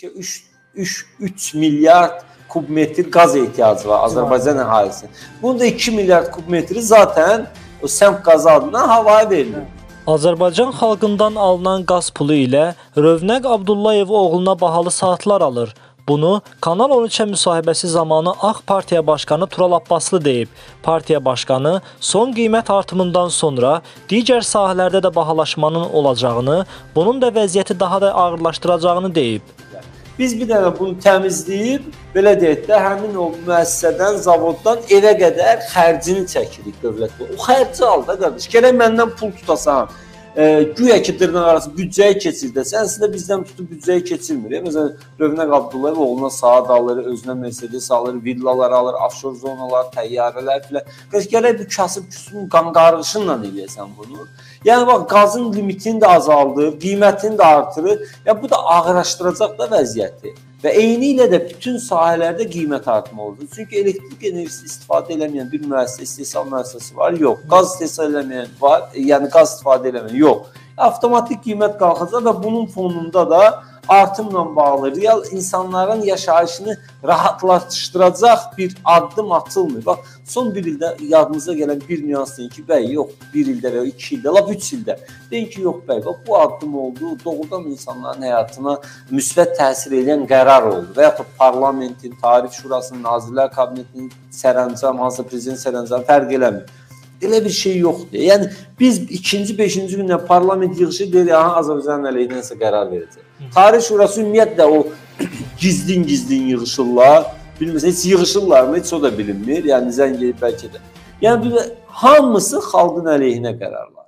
ki 3 milyard kubmetr qaz ehtiyacı var Azərbaycan əhalisinin. Bunun da 2 milyard kubmetri zaten o səmt qazı adına havaya verilir. Azərbaycan xalqından alınan qaz pulu ilə Rövnəq Abdullayev oğluna bahalı saatlar alır. Bunu Kanal 13-ə müsahibəsi zamanı Ağ Partiya Başqanı Tural Abbaslı deyib. Partiya Başqanı son qiymət artımından sonra digər sahələrdə də bahalaşmanın olacağını, bunun da vəziyyəti daha da ağırlaşdıracağını deyib. Biz bir dənə bunu təmizləyib, belə deyək də, həmin o müəssisədən, zavoddan evə qədər xərcini çəkirik dövlətlə. O xərci al da qardaş, gərək məndən pul tutasan. Güya ki, dırnaq arası büdcəyi keçirdəsən, əslində bizdən tutub büdcəyi keçirmir. Məsələn, Rövnəq Abdullayev oğluna saat alır, özünə Mercedes alır, villalar alır, offshore zonalar, təyyarələr filan. Gərək bir kasıb küsünün qanqarğışınla eləyəsən bunu. Yəni, bax, qazın limitini də azaldır, qiymətini də artırır. Bu da ağırlaşdıracaq da vəziyyəti. Və eyni ilə də bütün sahələrdə qiymət artımı olur. Çünki elektrik enerjisi istifadə eləməyən bir müəssisə, istehsal müəssisəsi var, yox. Qaz istehsal eləməyən var, yəni qaz istifadə eləməyən, yox. Avtomatik qiymət qalxacaq və bunun fonunda da artımla bağlı real insanların yaşayışını rahatlaşdıracaq bir addım atılmır. Bax, son bir ildə yadınıza gələn bir nüans deyin ki, bəy, yox, bir ildə və 2 ildə, lap 3 ildə. Deyin ki, yox, bəy, bax, bu addım oldu, doğrudan insanların həyatına müsbət təsir edən qərar oldu. Və yaxud parlamentin, tarif şurasının, Nazirlər Kabinetinin sərəncam, hansısa prezident sərəncamı fərq eləmir. Elə bir şey yoxdur. Yəni, biz 2-ci, 5-ci gündə parlament yığışı deyir, Azərbaycanın əleyhinə nəsə qərar verəcək. Tarih şurası ümumiyyətlə o gizlin yığışırlar. Bilmirsən, heç yığışırlar mı? Heç o da bilinmir. Yəni, zəng edib bəlkə də. Yəni, hamısı xalqın əleyhinə qərarlar.